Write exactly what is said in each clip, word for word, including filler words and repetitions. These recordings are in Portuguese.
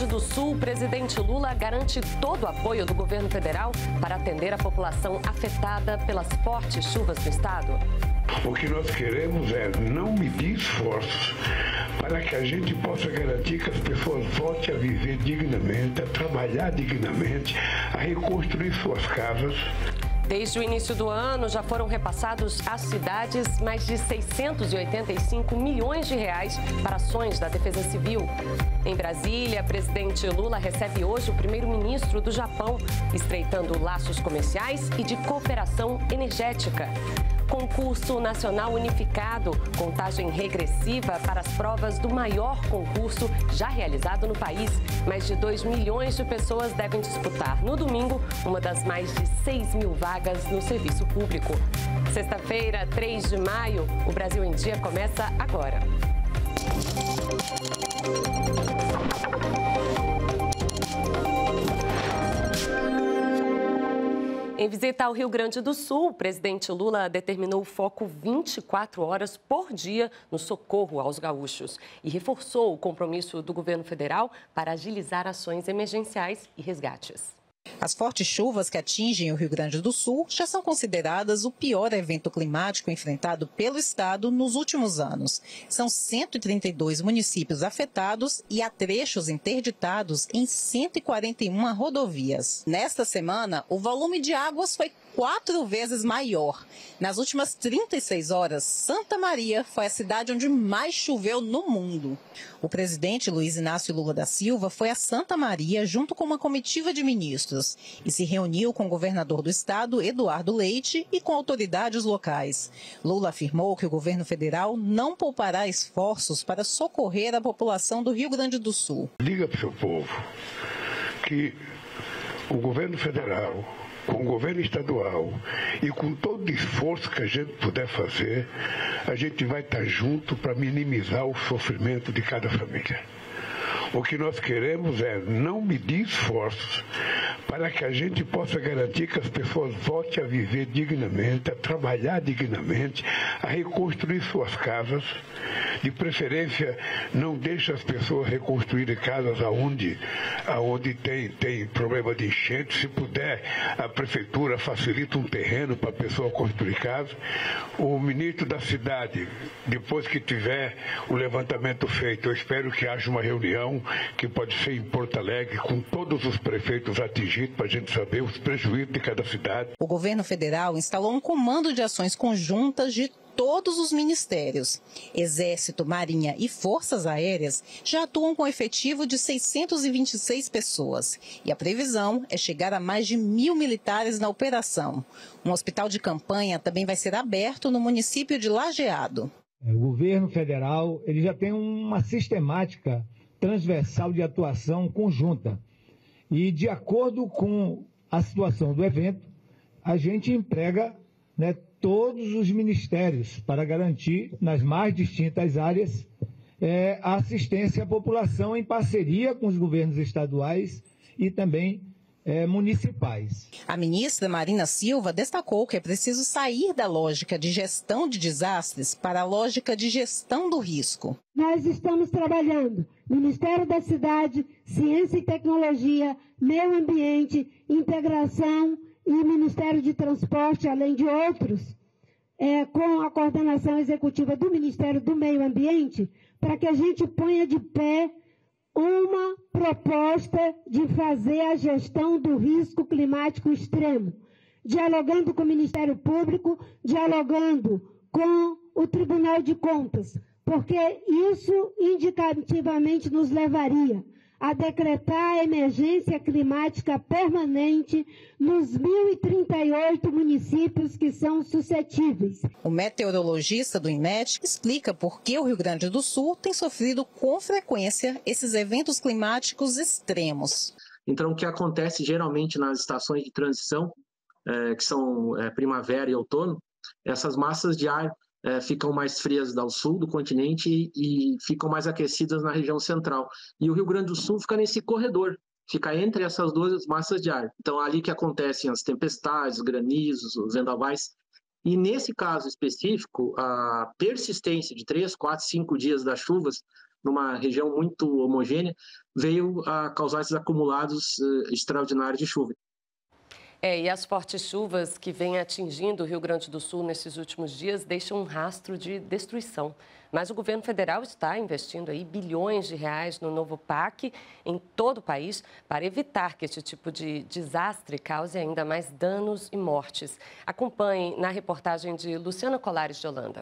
do Sul, o presidente Lula garante todo o apoio do governo federal para atender a população afetada pelas fortes chuvas no estado. O que nós queremos é não medir esforços para que a gente possa garantir que as pessoas voltem a viver dignamente, a trabalhar dignamente, a reconstruir suas casas. Desde o início do ano, já foram repassados às cidades mais de seiscentos e oitenta e cinco milhões de reais para ações da Defesa Civil. Em Brasília, presidente Lula recebe hoje o primeiro-ministro do Japão, estreitando laços comerciais e de cooperação energética. Concurso Nacional Unificado, contagem regressiva para as provas do maior concurso já realizado no país. Mais de dois milhões de pessoas devem disputar no domingo uma das mais de seis mil vagas no serviço público. Sexta-feira, três de maio, o Brasil em Dia começa agora. Em visita ao Rio Grande do Sul, o presidente Lula determinou o foco vinte e quatro horas por dia no socorro aos gaúchos e reforçou o compromisso do governo federal para agilizar ações emergenciais e resgates. As fortes chuvas que atingem o Rio Grande do Sul já são consideradas o pior evento climático enfrentado pelo estado nos últimos anos. São cento e trinta e dois municípios afetados e há trechos interditados em cento e quarenta e uma rodovias. Nesta semana, o volume de águas foi quatro vezes maior. Nas últimas trinta e seis horas, Santa Maria foi a cidade onde mais choveu no mundo. O presidente Luiz Inácio Lula da Silva foi a Santa Maria junto com uma comitiva de ministros e se reuniu com o governador do estado, Eduardo Leite, e com autoridades locais. Lula afirmou que o governo federal não poupará esforços para socorrer a população do Rio Grande do Sul. Diga para o seu povo que o governo federal, com o governo estadual e com todo o esforço que a gente puder fazer, a gente vai estar junto para minimizar o sofrimento de cada família. O que nós queremos é não medir esforços para que a gente possa garantir que as pessoas voltem a viver dignamente, a trabalhar dignamente, a reconstruir suas casas. De preferência, não deixe as pessoas reconstruírem casas aonde, aonde tem, tem problema de enchente. Se puder, a prefeitura facilita um terreno para a pessoa construir casa. O ministro da cidade, depois que tiver o levantamento feito, eu espero que haja uma reunião que pode ser em Porto Alegre, com todos os prefeitos atingidos, para a gente saber os prejuízos de cada cidade. O governo federal instalou um comando de ações conjuntas de todos os ministérios. Exército, Marinha e Forças Aéreas já atuam com efetivo de seiscentas e vinte e seis pessoas. E a previsão é chegar a mais de mil militares na operação. Um hospital de campanha também vai ser aberto no município de Lajeado. O governo federal ele já tem uma sistemática transversal de atuação conjunta. E, de acordo com a situação do evento, a gente emprega, né, todos os ministérios para garantir, nas mais distintas áreas, é, a assistência à população em parceria com os governos estaduais e também é, municipais. A ministra Marina Silva destacou que é preciso sair da lógica de gestão de desastres para a lógica de gestão do risco. Nós estamos trabalhando Ministério da Cidade, Ciência e Tecnologia, Meio Ambiente, Integração e Ministério de Transporte, além de outros, é, com a coordenação executiva do Ministério do Meio Ambiente, para que a gente ponha de pé uma proposta de fazer a gestão do risco climático extremo, dialogando com o Ministério Público, dialogando com o Tribunal de Contas, porque isso indicativamente nos levaria a decretar a emergência climática permanente nos mil e trinta e oito municípios que são suscetíveis. O meteorologista do INMET explica por que o Rio Grande do Sul tem sofrido com frequência esses eventos climáticos extremos. Então, o que acontece geralmente nas estações de transição, é, que são é, primavera e outono, essas massas de ar É, ficam mais frias ao sul do continente e, e ficam mais aquecidas na região central. E o Rio Grande do Sul fica nesse corredor, fica entre essas duas massas de ar. Então, ali que acontecem as tempestades, os granizos, os vendavais. E nesse caso específico, a persistência de três, quatro, cinco dias das chuvas numa região muito homogênea, veio a causar esses acumulados uh, extraordinários de chuva. É, e as fortes chuvas que vêm atingindo o Rio Grande do Sul nesses últimos dias deixam um rastro de destruição. Mas o governo federal está investindo aí bilhões de reais no novo P A C em todo o país para evitar que esse tipo de desastre cause ainda mais danos e mortes. Acompanhe na reportagem de Luciana Colares de Holanda.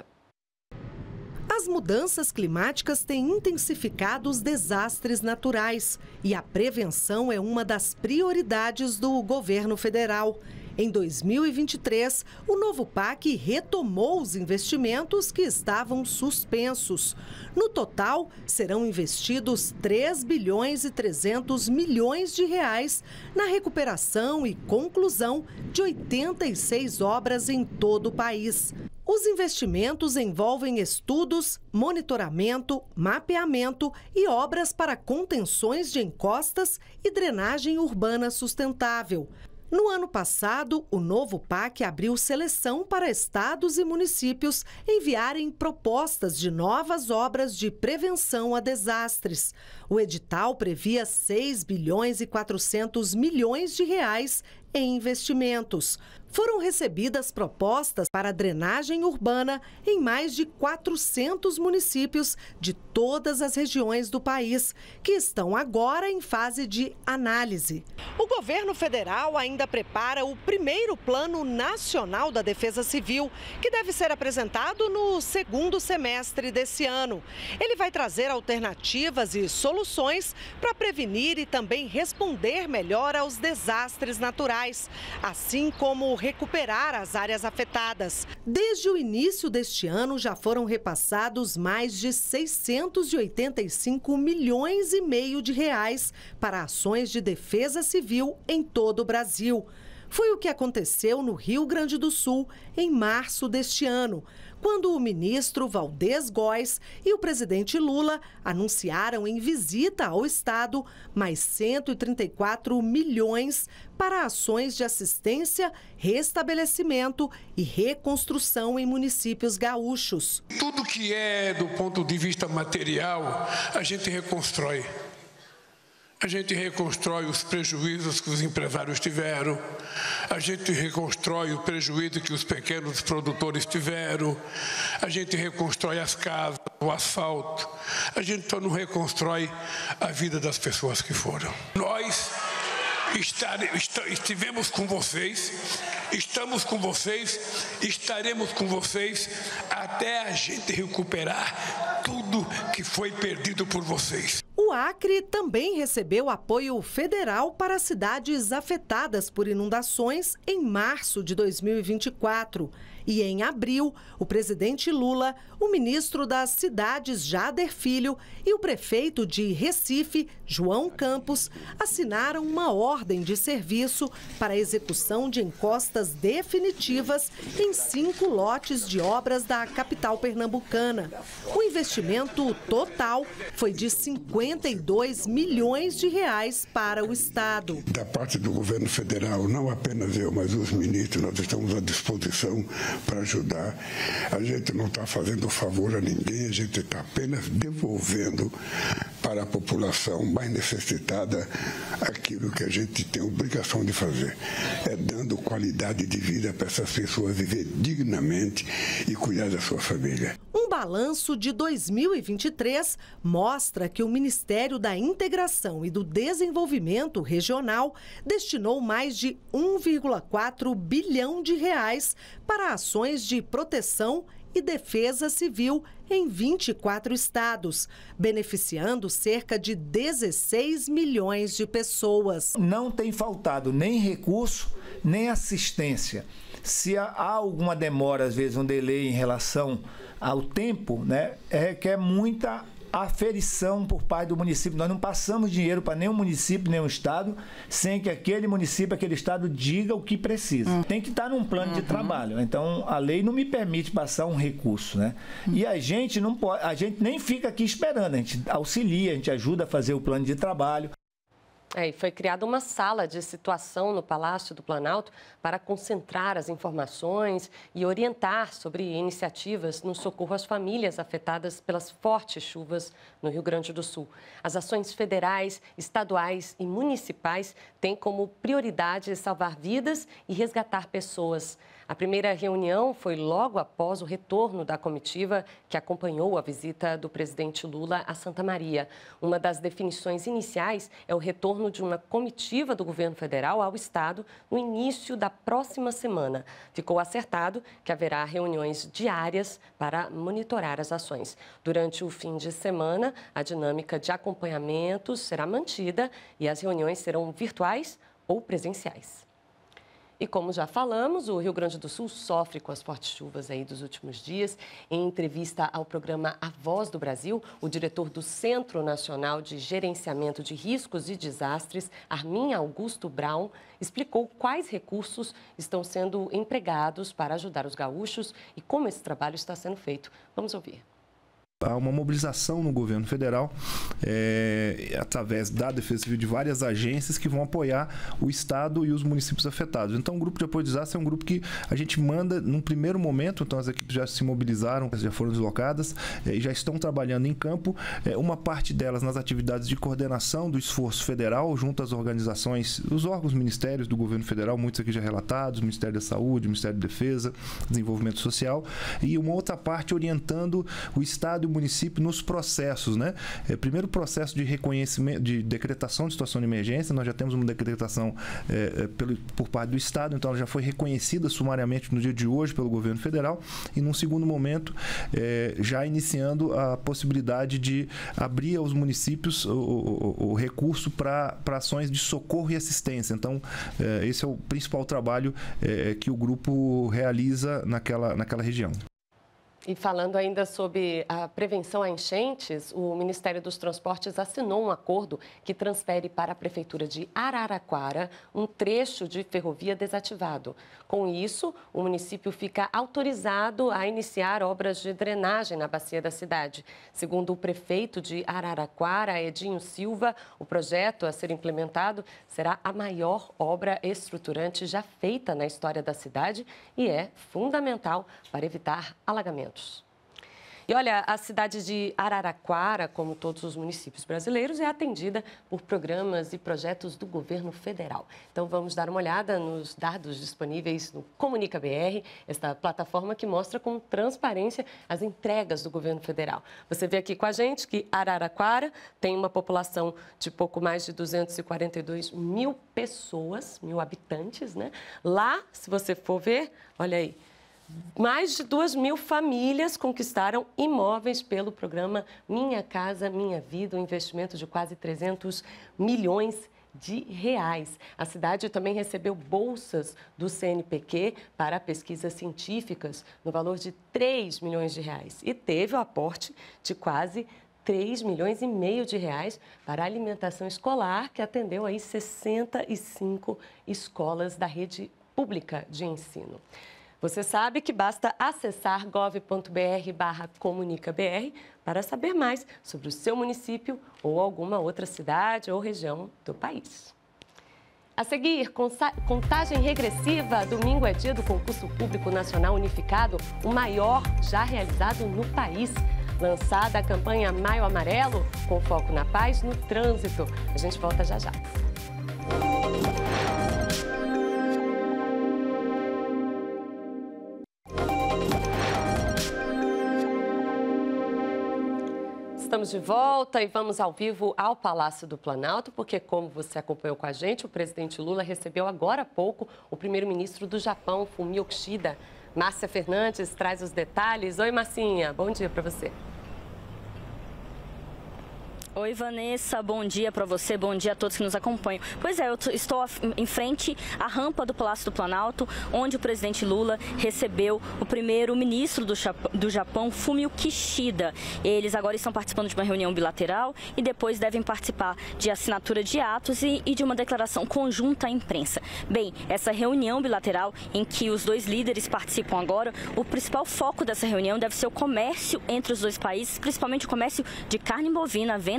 As mudanças climáticas têm intensificado os desastres naturais e a prevenção é uma das prioridades do governo federal. Em dois mil e vinte e três, o novo P A C retomou os investimentos que estavam suspensos. No total, serão investidos três bilhões e trezentos milhões de reais na recuperação e conclusão de oitenta e seis obras em todo o país. Os investimentos envolvem estudos, monitoramento, mapeamento e obras para contenções de encostas e drenagem urbana sustentável. No ano passado, o novo P A C abriu seleção para estados e municípios enviarem propostas de novas obras de prevenção a desastres. O edital previa seis bilhões e quatrocentos milhões de reais em investimentos. Foram recebidas propostas para drenagem urbana em mais de quatrocentos municípios de todas as regiões do país, que estão agora em fase de análise. O governo federal ainda prepara o primeiro Plano Nacional da Defesa Civil, que deve ser apresentado no segundo semestre desse ano. Ele vai trazer alternativas e soluções para prevenir e também responder melhor aos desastres naturais, assim como recuperar as áreas afetadas. Desde o início deste ano, já foram repassados mais de seiscentos e oitenta e cinco milhões e meio de reais para ações de defesa civil em todo o Brasil. Foi o que aconteceu no Rio Grande do Sul em março deste ano, quando o ministro Valdez Góes e o presidente Lula anunciaram em visita ao estado mais cento e trinta e quatro milhões para ações de assistência, restabelecimento e reconstrução em municípios gaúchos. Tudo que é do ponto de vista material, a gente reconstrói. A gente reconstrói os prejuízos que os empresários tiveram, a gente reconstrói o prejuízo que os pequenos produtores tiveram, a gente reconstrói as casas, o asfalto, a gente só não reconstrói a vida das pessoas que foram. Nós estare, est, estivemos com vocês, estamos com vocês, estaremos com vocês até a gente recuperar tudo que foi perdido por vocês. O Acre também recebeu apoio federal para cidades afetadas por inundações em março de dois mil e vinte e quatro. E em abril, o presidente Lula, o ministro das Cidades, Jader Filho, e o prefeito de Recife, João Campos, assinaram uma ordem de serviço para a execução de encostas definitivas em cinco lotes de obras da capital pernambucana. O investimento total foi de cinquenta e dois milhões de reais para o estado. Da parte do governo federal, não apenas eu, mas os ministros, nós estamos à disposição para ajudar. A gente não está fazendo favor a ninguém, a gente está apenas devolvendo para a população mais necessitada aquilo que a gente tem obrigação de fazer. É dando qualidade de vida para essas pessoas viver dignamente e cuidar da sua família. Um balanço de dois mil e vinte e três mostra que o Ministério da Integração e do Desenvolvimento Regional destinou mais de um vírgula quatro bilhão de reais para ações de proteção e defesa civil em vinte e quatro estados, beneficiando cerca de dezesseis milhões de pessoas. Não tem faltado nem recurso, nem assistência. Se há alguma demora, às vezes um delay em relação ao tempo, né, requer muita aferição por parte do município. Nós não passamos dinheiro para nenhum município, nenhum estado, sem que aquele município, aquele estado diga o que precisa. Uhum. Tem que estar num plano uhum. de trabalho. Então, a lei não me permite passar um recurso, né? Uhum. E a gente não pode, a gente nem fica aqui esperando, a gente auxilia, a gente ajuda a fazer o plano de trabalho. É, e foi criada uma sala de situação no Palácio do Planalto para concentrar as informações e orientar sobre iniciativas no socorro às famílias afetadas pelas fortes chuvas no Rio Grande do Sul. As ações federais, estaduais e municipais têm como prioridade salvar vidas e resgatar pessoas. A primeira reunião foi logo após o retorno da comitiva que acompanhou a visita do presidente Lula a Santa Maria. Uma das definições iniciais é o retorno de uma comitiva do governo federal ao estado no início da próxima semana. Ficou acertado que haverá reuniões diárias para monitorar as ações. Durante o fim de semana, a dinâmica de acompanhamento será mantida e as reuniões serão virtuais ou presenciais. E como já falamos, o Rio Grande do Sul sofre com as fortes chuvas aí dos últimos dias. Em entrevista ao programa A Voz do Brasil, o diretor do Centro Nacional de Gerenciamento de Riscos e Desastres, Armin Augusto Braun, explicou quais recursos estão sendo empregados para ajudar os gaúchos e como esse trabalho está sendo feito. Vamos ouvir. Há uma mobilização no governo federal, é, através da Defesa Civil, de várias agências que vão apoiar o estado e os municípios afetados. Então, o grupo de apoio de desastre é um grupo que a gente manda num primeiro momento, então as equipes já se mobilizaram, já foram deslocadas é, e já estão trabalhando em campo. É, uma parte delas nas atividades de coordenação do esforço federal, junto às organizações, os órgãos ministérios do governo federal, muitos aqui já relatados, Ministério da Saúde, Ministério da Defesa, Desenvolvimento Social, e uma outra parte orientando o estado o município nos processos, né? É, primeiro processo de reconhecimento, de decretação de situação de emergência, nós já temos uma decretação é, pelo, por parte do estado, então ela já foi reconhecida sumariamente no dia de hoje pelo governo federal e num segundo momento é, já iniciando a possibilidade de abrir aos municípios o, o, o recurso para ações de socorro e assistência. Então é, esse é o principal trabalho é, que o grupo realiza naquela, naquela região. E falando ainda sobre a prevenção a enchentes, o Ministério dos Transportes assinou um acordo que transfere para a Prefeitura de Araraquara um trecho de ferrovia desativado. Com isso, o município fica autorizado a iniciar obras de drenagem na bacia da cidade. Segundo o prefeito de Araraquara, Edinho Silva, o projeto a ser implementado será a maior obra estruturante já feita na história da cidade e é fundamental para evitar alagamentos. E olha, a cidade de Araraquara, como todos os municípios brasileiros, é atendida por programas e projetos do governo federal. Então vamos dar uma olhada nos dados disponíveis no Comunica B R, esta plataforma que mostra com transparência as entregas do governo federal. Você vê aqui com a gente que Araraquara tem uma população de pouco mais de duzentos e quarenta e dois mil pessoas, mil habitantes, né? Lá, se você for ver, olha aí, mais de duas mil famílias conquistaram imóveis pelo programa Minha Casa Minha Vida, um investimento de quase trezentos milhões de reais. A cidade também recebeu bolsas do C N P Q para pesquisas científicas no valor de três milhões de reais e teve o aporte de quase três milhões e meio de reais para a alimentação escolar, que atendeu aí sessenta e cinco escolas da rede pública de ensino. Você sabe que basta acessar gov ponto br barra comunica br para saber mais sobre o seu município ou alguma outra cidade ou região do país. A seguir, contagem regressiva, domingo é dia do concurso público nacional unificado, o maior já realizado no país. Lançada a campanha Maio Amarelo, com foco na paz no trânsito. A gente volta já já. Estamos de volta e vamos ao vivo ao Palácio do Planalto, porque, como você acompanhou com a gente, o presidente Lula recebeu agora há pouco o primeiro-ministro do Japão, Fumio Kishida. Márcia Fernandes traz os detalhes. Oi, Marcinha, bom dia para você. Oi, Vanessa, bom dia para você, bom dia a todos que nos acompanham. Pois é, eu estou em frente à rampa do Palácio do Planalto, onde o presidente Lula recebeu o primeiro-ministro do, do Japão, Fumio Kishida. Eles agora estão participando de uma reunião bilateral e depois devem participar de assinatura de atos e, e de uma declaração conjunta à imprensa. Bem, essa reunião bilateral em que os dois líderes participam agora, o principal foco dessa reunião deve ser o comércio entre os dois países, principalmente o comércio de carne bovina, a venda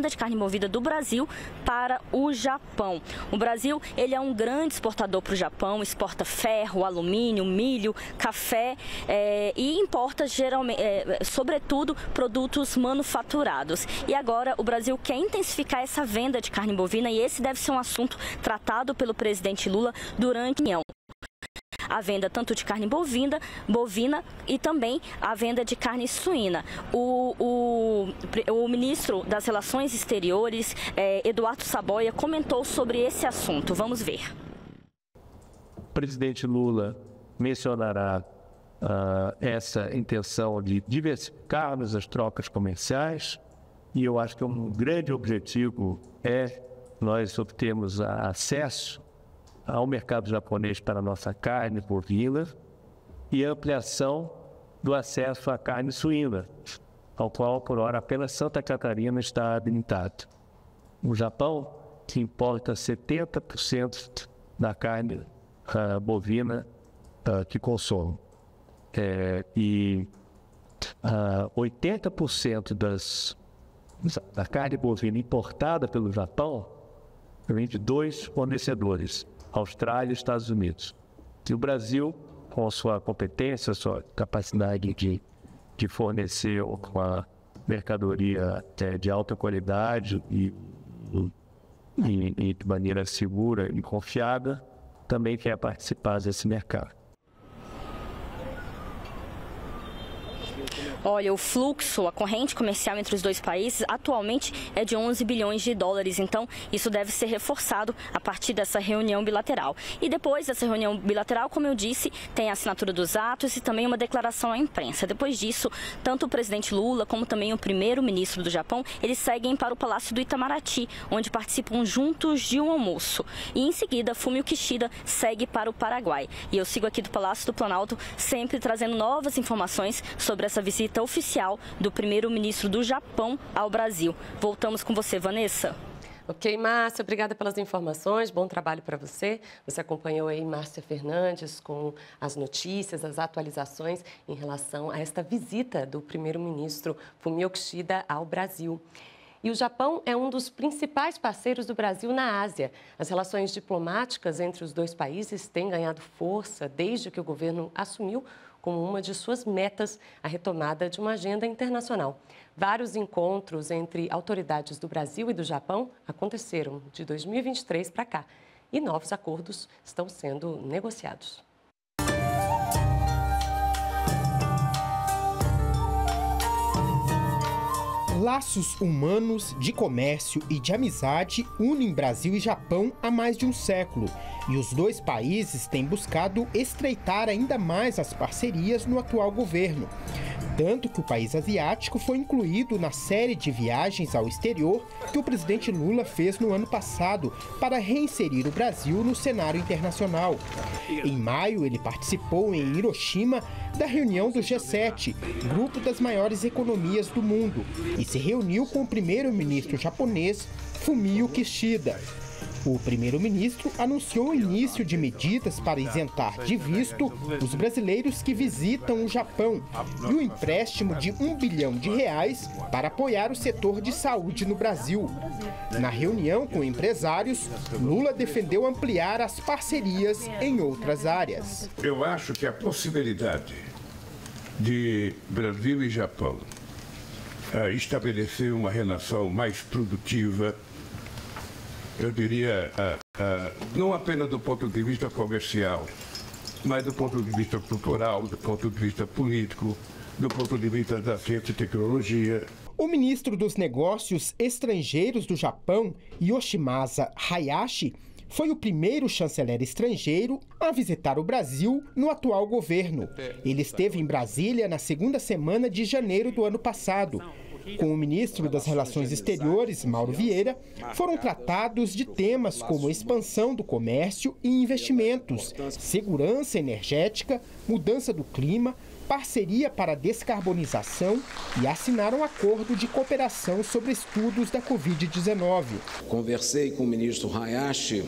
venda de carne bovina do Brasil para o Japão. O Brasil, ele é um grande exportador para o Japão, exporta ferro, alumínio, milho, café é, e importa geralmente, é, sobretudo, produtos manufaturados. E agora o Brasil quer intensificar essa venda de carne bovina e esse deve ser um assunto tratado pelo presidente Lula durante a reunião. A venda tanto de carne bovina, bovina e também a venda de carne suína. O, o, o ministro das Relações Exteriores, eh, Eduardo Saboia, comentou sobre esse assunto. Vamos ver. O presidente Lula mencionará uh, essa intenção de diversificarmos as trocas comerciais e eu acho que um grande objetivo é nós obtermos acesso ao mercado japonês para a nossa carne bovina e a ampliação do acesso à carne suína, ao qual, por hora, apenas Santa Catarina está habilitado. O Japão, que importa setenta por cento da carne uh, bovina uh, que consome, é, e uh, oitenta por cento das, da carne bovina importada pelo Japão vem de dois fornecedores, Austrália e Estados Unidos. E o Brasil, com sua competência, sua capacidade de, de fornecer uma mercadoria é, de alta qualidade e, e, e de maneira segura e confiável, também quer participar desse mercado. Olha, o fluxo, a corrente comercial entre os dois países atualmente é de onze bilhões de dólares, então isso deve ser reforçado a partir dessa reunião bilateral. E depois dessa reunião bilateral, como eu disse, tem a assinatura dos atos e também uma declaração à imprensa. Depois disso, tanto o presidente Lula como também o primeiro-ministro do Japão, eles seguem para o Palácio do Itamaraty, onde participam juntos de um almoço. E em seguida, Fumio Kishida segue para o Paraguai. E eu sigo aqui do Palácio do Planalto, sempre trazendo novas informações sobre essa visita oficial do primeiro-ministro do Japão ao Brasil. Voltamos com você, Vanessa. Ok, Márcia, obrigada pelas informações, bom trabalho para você. Você acompanhou aí Márcia Fernandes com as notícias, as atualizações em relação a esta visita do primeiro-ministro Fumio Kishida ao Brasil. E o Japão é um dos principais parceiros do Brasil na Ásia. As relações diplomáticas entre os dois países têm ganhado força desde que o governo assumiu como uma de suas metas a retomada de uma agenda internacional. Vários encontros entre autoridades do Brasil e do Japão aconteceram de dois mil e vinte e três para cá e novos acordos estão sendo negociados. Laços humanos, de comércio e de amizade unem Brasil e Japão há mais de um século. E os dois países têm buscado estreitar ainda mais as parcerias no atual governo. Tanto que o país asiático foi incluído na série de viagens ao exterior que o presidente Lula fez no ano passado para reinserir o Brasil no cenário internacional. Em maio, ele participou em Hiroshima da reunião do G sete, grupo das maiores economias do mundo, e se reuniu com o primeiro-ministro japonês Fumio Kishida. O primeiro-ministro anunciou o início de medidas para isentar de visto os brasileiros que visitam o Japão e o empréstimo de um bilhão de reais para apoiar o setor de saúde no Brasil. Na reunião com empresários, Lula defendeu ampliar as parcerias em outras áreas. Eu acho que a possibilidade de Brasil e Japão uh, estabelecer uma relação mais produtiva, eu diria, uh, uh, não apenas do ponto de vista comercial, mas do ponto de vista cultural, do ponto de vista político, do ponto de vista da ciência e tecnologia. O ministro dos Negócios Estrangeiros do Japão, Yoshimasa Hayashi, foi o primeiro chanceler estrangeiro a visitar o Brasil no atual governo. Ele esteve em Brasília na segunda semana de janeiro do ano passado. Com o ministro das Relações Exteriores, Mauro Vieira, foram tratados de temas como expansão do comércio e investimentos, segurança energética, mudança do clima, parceria para a descarbonização e assinaram um acordo de cooperação sobre estudos da covid dezenove. Conversei com o ministro Hayashi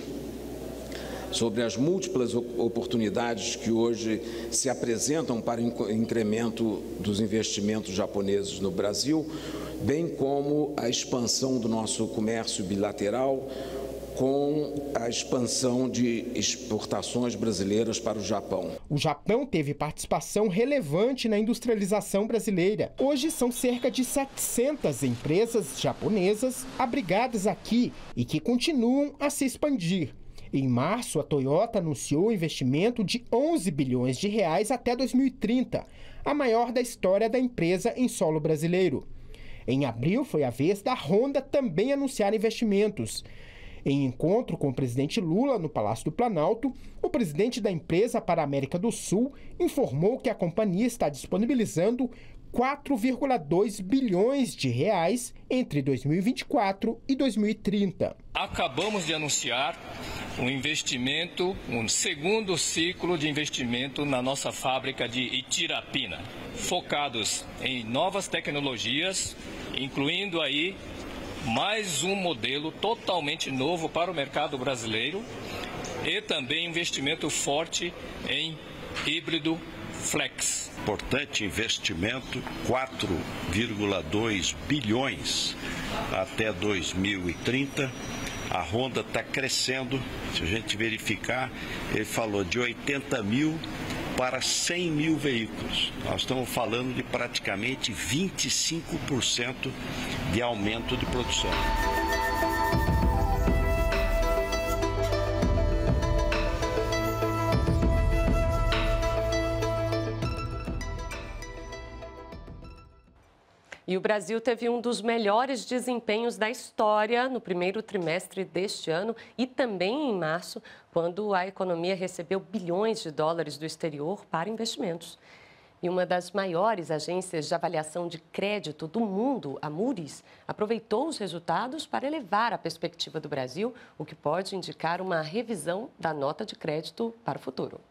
sobre as múltiplas oportunidades que hoje se apresentam para o incremento dos investimentos japoneses no Brasil bem como a expansão do nosso comércio bilateral com a expansão de exportações brasileiras para o Japão. O Japão teve participação relevante na industrialização brasileira. Hoje são cerca de setecentas empresas japonesas abrigadas aqui e que continuam a se expandir. Em março, a Toyota anunciou um investimento de onze bilhões de reais até dois mil e trinta, a maior da história da empresa em solo brasileiro. Em abril, foi a vez da Honda também anunciar investimentos. Em encontro com o presidente Lula no Palácio do Planalto, o presidente da empresa para a América do Sul informou que a companhia está disponibilizando quatro vírgula dois bilhões de reais entre dois mil e vinte e quatro e dois mil e trinta. Acabamos de anunciar um investimento, um segundo ciclo de investimento na nossa fábrica de Itirapina, focados em novas tecnologias, incluindo aí mais um modelo totalmente novo para o mercado brasileiro e também investimento forte em híbrido flex. Importante investimento, quatro vírgula dois bilhões até dois mil e trinta. A Honda está crescendo, se a gente verificar, ele falou de oitenta mil para cem mil veículos. Nós estamos falando de praticamente vinte e cinco por cento de aumento de produção. E o Brasil teve um dos melhores desempenhos da história no primeiro trimestre deste ano e também em março, quando a economia recebeu bilhões de dólares do exterior para investimentos. E uma das maiores agências de avaliação de crédito do mundo, a Moody's, aproveitou os resultados para elevar a perspectiva do Brasil, o que pode indicar uma revisão da nota de crédito para o futuro.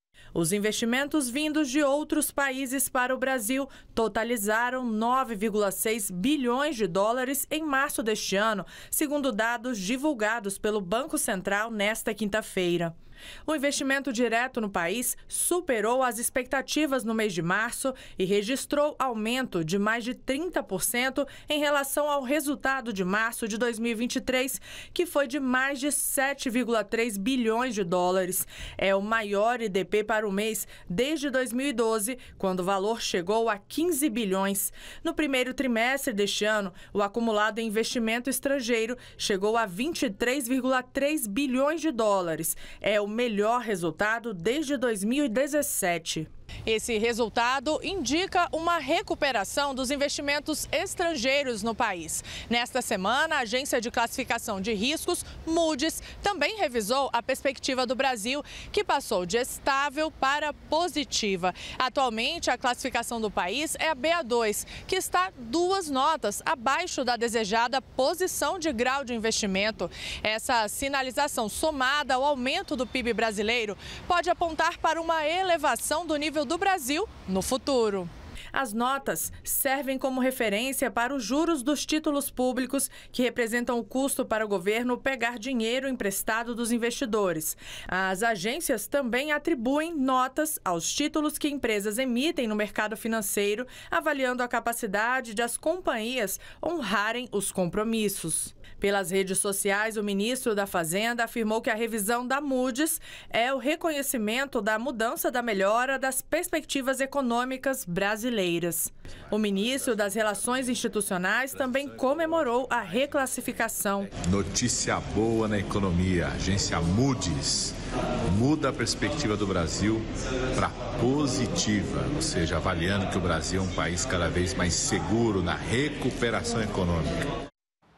Os investimentos vindos de outros países para o Brasil totalizaram nove vírgula seis bilhões de dólares em março deste ano, segundo dados divulgados pelo Banco Central nesta quinta-feira. O investimento direto no país superou as expectativas no mês de março e registrou aumento de mais de trinta por cento em relação ao resultado de março de dois mil e vinte e três, que foi de mais de sete vírgula três bilhões de dólares. É o maior I D P para o mês desde dois mil e doze, quando o valor chegou a quinze bilhões. No primeiro trimestre deste ano, o acumulado em investimento estrangeiro chegou a vinte e três vírgula três bilhões de dólares. É o o melhor resultado desde dois mil e dezessete. Esse resultado indica uma recuperação dos investimentos estrangeiros no país. Nesta semana, a agência de classificação de riscos, Moody's, também revisou a perspectiva do Brasil, que passou de estável para positiva. Atualmente, a classificação do país é a B A dois, que está duas notas abaixo da desejada posição de grau de investimento. Essa sinalização, somada ao aumento do P I B brasileiro, pode apontar para uma elevação do nível do Brasil no futuro. As notas servem como referência para os juros dos títulos públicos, que representam o custo para o governo pegar dinheiro emprestado dos investidores. As agências também atribuem notas aos títulos que empresas emitem no mercado financeiro, avaliando a capacidade de as companhias honrarem os compromissos. Pelas redes sociais, o ministro da Fazenda afirmou que a revisão da Moody's é o reconhecimento da mudança da melhora das perspectivas econômicas brasileiras. O ministro das Relações Institucionais também comemorou a reclassificação. Notícia boa na economia. A agência Moody's muda a perspectiva do Brasil para positiva, ou seja, avaliando que o Brasil é um país cada vez mais seguro na recuperação econômica.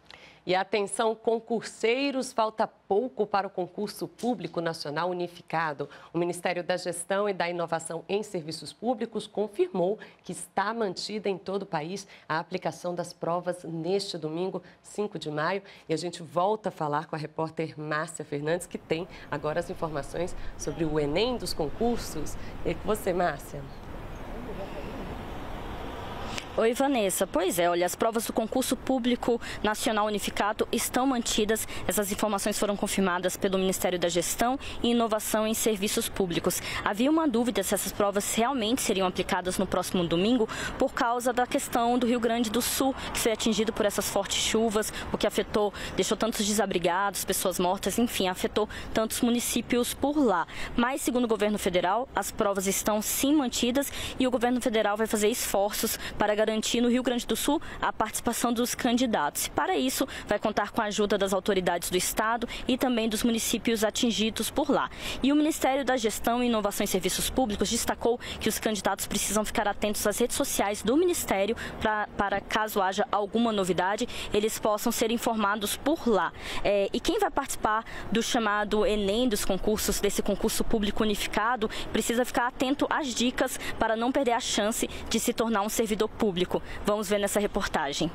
E atenção, concurseiros, falta pouco para o concurso público nacional unificado. O Ministério da Gestão e da Inovação em Serviços Públicos confirmou que está mantida em todo o país a aplicação das provas neste domingo, cinco de maio. E a gente volta a falar com a repórter Márcia Fernandes, que tem agora as informações sobre o Enem dos concursos. E com você, Márcia. Oi, Vanessa. Pois é, olha, as provas do concurso público nacional unificado estão mantidas. Essas informações foram confirmadas pelo Ministério da Gestão e Inovação em Serviços Públicos. Havia uma dúvida se essas provas realmente seriam aplicadas no próximo domingo por causa da questão do Rio Grande do Sul, que foi atingido por essas fortes chuvas, o que afetou, deixou tantos desabrigados, pessoas mortas, enfim, afetou tantos municípios por lá. Mas, segundo o governo federal, as provas estão sim mantidas e o governo federal vai fazer esforços para garantir garantir no Rio Grande do Sul a participação dos candidatos. E para isso, vai contar com a ajuda das autoridades do Estado e também dos municípios atingidos por lá. E o Ministério da Gestão e Inovação em Serviços Públicos destacou que os candidatos precisam ficar atentos às redes sociais do Ministério pra, para, caso haja alguma novidade, eles possam ser informados por lá. É, e quem vai participar do chamado Enem, dos concursos, desse concurso público unificado, precisa ficar atento às dicas para não perder a chance de se tornar um servidor público. Vamos ver nessa reportagem.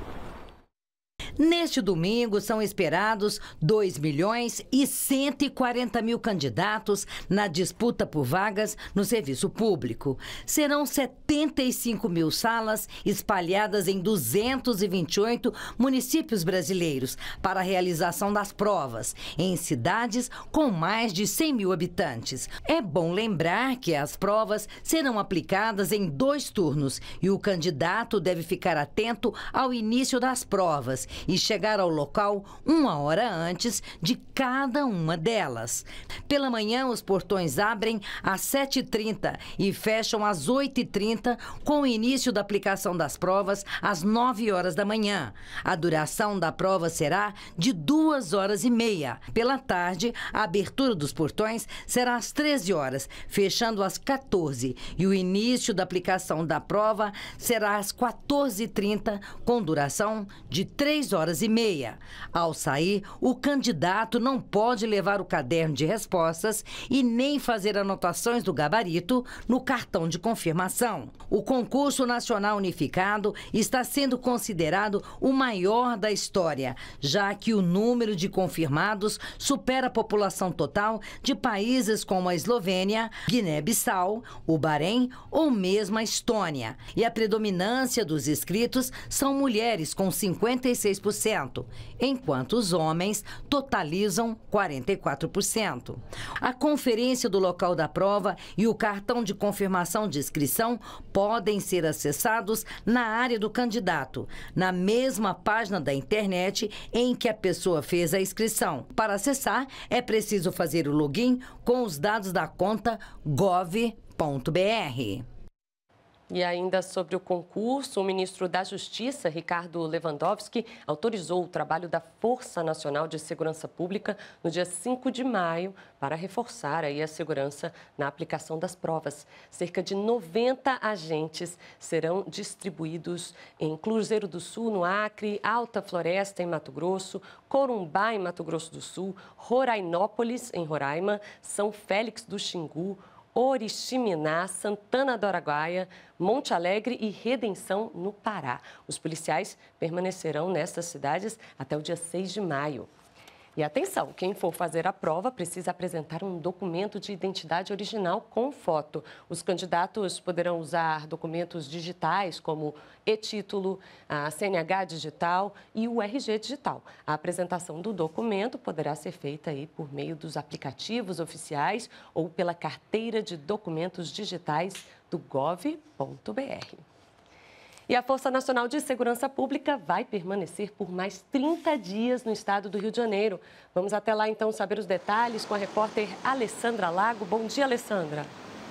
Neste domingo, são esperados dois milhões e cento e quarenta mil candidatos na disputa por vagas no serviço público. Serão setenta e cinco mil salas espalhadas em duzentos e vinte e oito municípios brasileiros para a realização das provas, em cidades com mais de cem mil habitantes. É bom lembrar que as provas serão aplicadas em dois turnos e o candidato deve ficar atento ao início das provas e chegar ao local uma hora antes de cada uma delas. Pela manhã, os portões abrem às sete e trinta e fecham às oito e trinta, com o início da aplicação das provas às nove horas da manhã. A duração da prova será de duas horas e meia. Pela tarde, a abertura dos portões será às treze horas, fechando às quatorze, e o início da aplicação da prova será às quatorze e trinta, com duração de três horas e meia. Ao sair, o candidato não pode levar o caderno de respostas e nem fazer anotações do gabarito no cartão de confirmação. O concurso nacional unificado está sendo considerado o maior da história, já que o número de confirmados supera a população total de países como a Eslovênia, Guiné-Bissau, o Bahrein ou mesmo a Estônia. E a predominância dos inscritos são mulheres, com cinquenta e seis por cento, enquanto os homens totalizam quarenta e quatro por cento. A conferência do local da prova e o cartão de confirmação de inscrição podem ser acessados na área do candidato, na mesma página da internet em que a pessoa fez a inscrição. Para acessar, é preciso fazer o login com os dados da conta gov ponto br. E ainda sobre o concurso, o ministro da Justiça, Ricardo Lewandowski, autorizou o trabalho da Força Nacional de Segurança Pública no dia cinco de maio para reforçar aí a segurança na aplicação das provas. Cerca de noventa agentes serão distribuídos em Cruzeiro do Sul, no Acre, Alta Floresta, em Mato Grosso, Corumbá, em Mato Grosso do Sul, Rorainópolis, em Roraima, São Félix do Xingu, Oriximiná, Santana do Araguaia, Monte Alegre e Redenção, no Pará. Os policiais permanecerão nestas cidades até o dia seis de maio. E atenção, quem for fazer a prova precisa apresentar um documento de identidade original com foto. Os candidatos poderão usar documentos digitais como e-título, a C N H digital e o R G digital. A apresentação do documento poderá ser feita aí por meio dos aplicativos oficiais ou pela carteira de documentos digitais do gov ponto br. E a Força Nacional de Segurança Pública vai permanecer por mais trinta dias no estado do Rio de Janeiro. Vamos até lá, então, saber os detalhes com a repórter Alessandra Lago. Bom dia, Alessandra.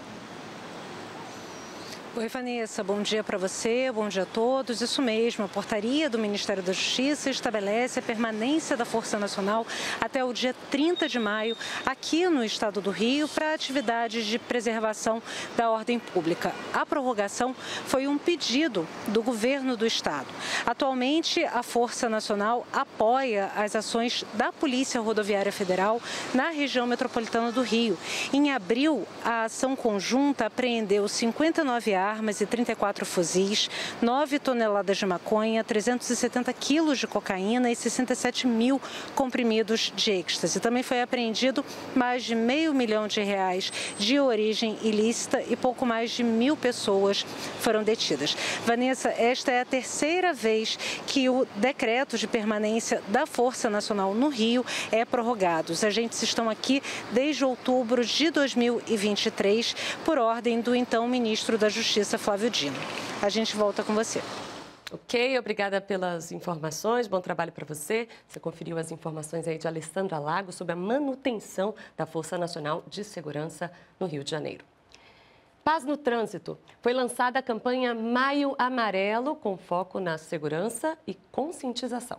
Oi, Vanessa. Bom dia para você, bom dia a todos. Isso mesmo, a portaria do Ministério da Justiça estabelece a permanência da Força Nacional até o dia trinta de maio aqui no estado do Rio para atividades de preservação da ordem pública. A prorrogação foi um pedido do governo do estado. Atualmente, a Força Nacional apoia as ações da Polícia Rodoviária Federal na região metropolitana do Rio. Em abril, a ação conjunta apreendeu cinquenta e nove armas armas e trinta e quatro fuzis, nove toneladas de maconha, trezentos e setenta quilos de cocaína e sessenta e sete mil comprimidos de êxtase. Também foi apreendido mais de meio milhão de reais de origem ilícita e pouco mais de mil pessoas foram detidas. Vanessa, esta é a terceira vez que o decreto de permanência da Força Nacional no Rio é prorrogado. Os agentes estão aqui desde outubro de dois mil e vinte e três, por ordem do então ministro da Justiça, Flávio Dino. A gente volta com você. Ok, obrigada pelas informações, bom trabalho para você. Você conferiu as informações aí de Alessandra Lago sobre a manutenção da Força Nacional de Segurança no Rio de Janeiro. Paz no Trânsito. Foi lançada a campanha Maio Amarelo, com foco na segurança e conscientização.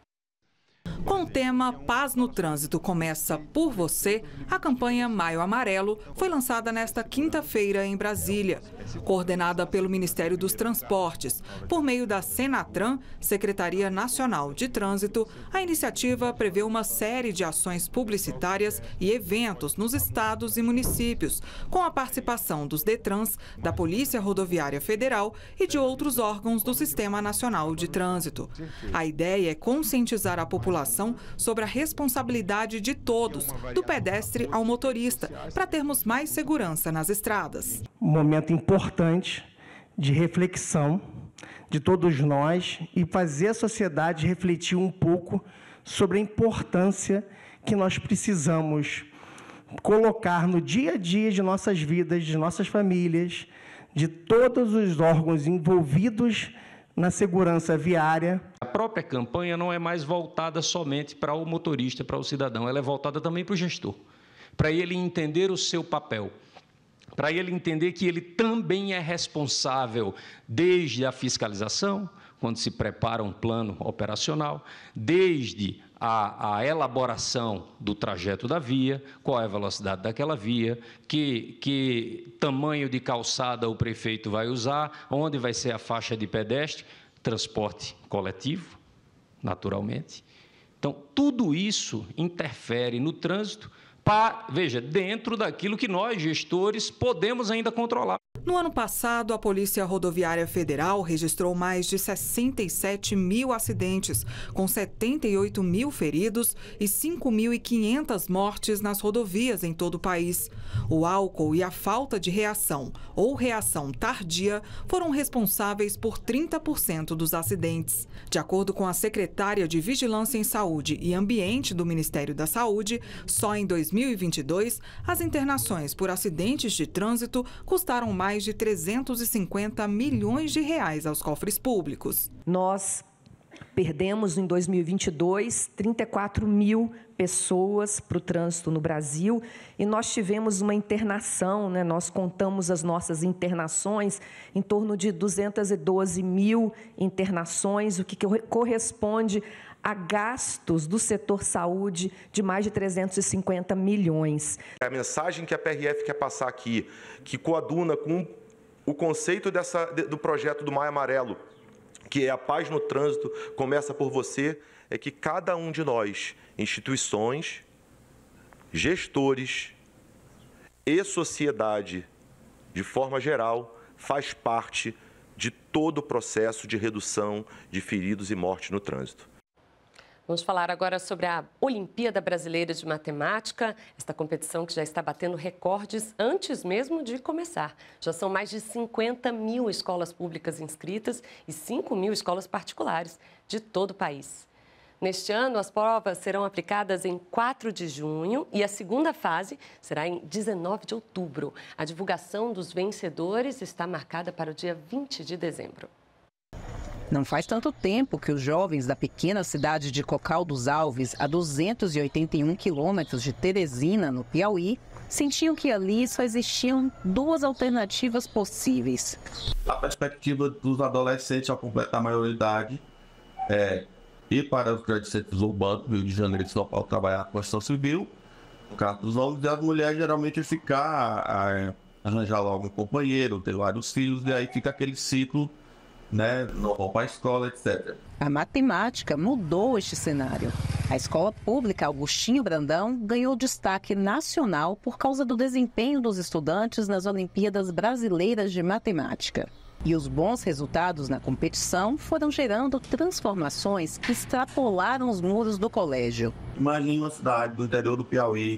Com o tema Paz no Trânsito começa por você, a campanha Maio Amarelo foi lançada nesta quinta-feira em Brasília. Coordenada pelo Ministério dos Transportes, por meio da Senatran, Secretaria Nacional de Trânsito, a iniciativa prevê uma série de ações publicitárias e eventos nos estados e municípios, com a participação dos Detrans, da Polícia Rodoviária Federal e de outros órgãos do Sistema Nacional de Trânsito. A ideia é conscientizar a população sobre a responsabilidade de todos, do pedestre ao motorista, para termos mais segurança nas estradas. Um momento importante de reflexão de todos nós e fazer a sociedade refletir um pouco sobre a importância que nós precisamos colocar no dia a dia de nossas vidas, de nossas famílias, de todos os órgãos envolvidos na segurança viária. A própria campanha não é mais voltada somente para o motorista, para o cidadão, ela é voltada também para o gestor, para ele entender o seu papel, para ele entender que ele também é responsável desde a fiscalização, quando se prepara um plano operacional, desde a, a elaboração do trajeto da via, qual é a velocidade daquela via, que, que tamanho de calçada o prefeito vai usar, onde vai ser a faixa de pedestre, transporte coletivo, naturalmente. Então, tudo isso interfere no trânsito, para, veja, dentro daquilo que nós, gestores, podemos ainda controlar. No ano passado, a Polícia Rodoviária Federal registrou mais de sessenta e sete mil acidentes, com setenta e oito mil feridos e cinco mil e quinhentas mortes nas rodovias em todo o país. O álcool e a falta de reação ou reação tardia foram responsáveis por trinta por cento dos acidentes. De acordo com a secretária de Vigilância em Saúde e Ambiente do Ministério da Saúde, só em dois mil e vinte e dois, as internações por acidentes de trânsito custaram mais de trezentos e cinquenta milhões de reais aos cofres públicos. Nós perdemos em dois mil e vinte e dois trinta e quatro mil pessoas para o trânsito no Brasil e nós tivemos uma internação, né? Nós contamos as nossas internações em torno de duzentas e doze mil internações, o que corresponde a gastos do setor saúde de mais de trezentos e cinquenta milhões. A mensagem que a P R F quer passar aqui, que coaduna com o conceito dessa, do projeto do Maio Amarelo, que é a paz no trânsito, começa por você, é que cada um de nós, instituições, gestores e sociedade, de forma geral, faz parte de todo o processo de redução de feridos e mortes no trânsito. Vamos falar agora sobre a Olimpíada Brasileira de Matemática, esta competição que já está batendo recordes antes mesmo de começar. Já são mais de cinquenta mil escolas públicas inscritas e cinco mil escolas particulares de todo o país. Neste ano, as provas serão aplicadas em quatro de junho e a segunda fase será em dezenove de outubro. A divulgação dos vencedores está marcada para o dia vinte de dezembro. Não faz tanto tempo que os jovens da pequena cidade de Cocal dos Alves, a duzentos e oitenta e um quilômetros de Teresina, no Piauí, sentiam que ali só existiam duas alternativas possíveis. A perspectiva dos adolescentes ao completar a maioridade é ir para os grandes centros urbanos, Rio de Janeiro e São Paulo, trabalhar na construção civil. No caso dos homens e as mulheres, geralmente ficar, a, arranjar logo um companheiro, ter vários filhos, e aí fica aquele ciclo, né, não vão para a escola, etcétera. A matemática mudou este cenário. A escola pública Augustinho Brandão ganhou destaque nacional por causa do desempenho dos estudantes nas Olimpíadas Brasileiras de Matemática. E os bons resultados na competição foram gerando transformações que extrapolaram os muros do colégio. Imagine uma cidade do interior do Piauí,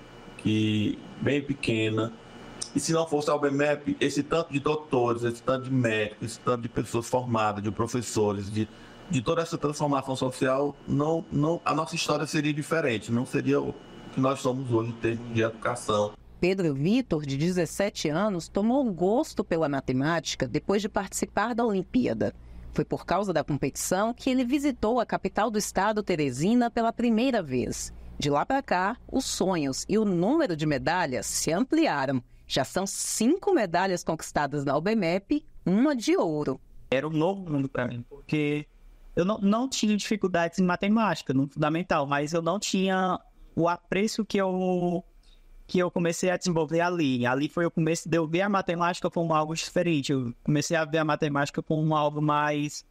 que bem pequena, e se não fosse a U B M E P, esse tanto de doutores, esse tanto de médicos, esse tanto de pessoas formadas, de professores, de, de toda essa transformação social, não, não, a nossa história seria diferente, não seria o que nós somos hoje em termos de educação. Pedro Vitor, de dezessete anos, tomou gosto pela matemática depois de participar da Olimpíada. Foi por causa da competição que ele visitou a capital do estado, Teresina, pela primeira vez. De lá para cá, os sonhos e o número de medalhas se ampliaram. Já são cinco medalhas conquistadas na U B M E P, uma de ouro. Era um novo mundo para mim, porque eu não, não tinha dificuldades em matemática, no fundamental, mas eu não tinha o apreço que eu... que eu comecei a desenvolver ali. Ali foi o começo de eu ver a matemática como algo diferente. Eu comecei a ver a matemática como algo mais...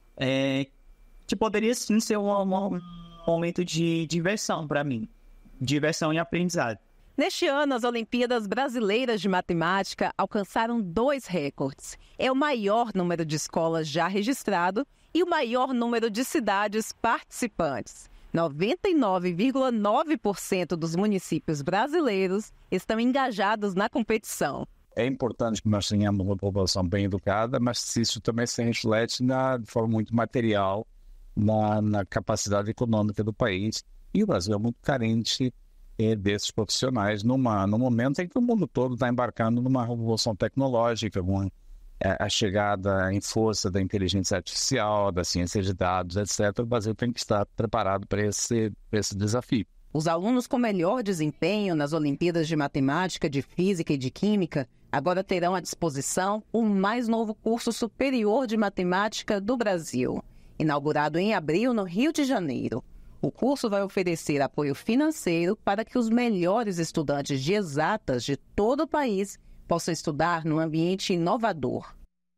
É, que poderia sim ser um, um momento de diversão para mim. Diversão e aprendizado. Neste ano, as Olimpíadas Brasileiras de Matemática alcançaram dois recordes. É o maior número de escolas já registrado e o maior número de cidades participantes. noventa e nove vírgula nove por cento dos municípios brasileiros estão engajados na competição. É importante que nós tenhamos uma população bem educada, mas isso também se reflete na, de forma muito material na, na capacidade econômica do país. E o Brasil é muito carente é, desses profissionais numa, no momento em que o mundo todo está embarcando numa revolução tecnológica, uma, a chegada em força da inteligência artificial, da ciência de dados, etcétera. O Brasil tem que estar preparado para esse, para esse desafio. Os alunos com melhor desempenho nas Olimpíadas de Matemática, de Física e de Química agora terão à disposição o mais novo curso superior de matemática do Brasil, inaugurado em abril no Rio de Janeiro. O curso vai oferecer apoio financeiro para que os melhores estudantes de exatas de todo o país possam estudar num ambiente inovador.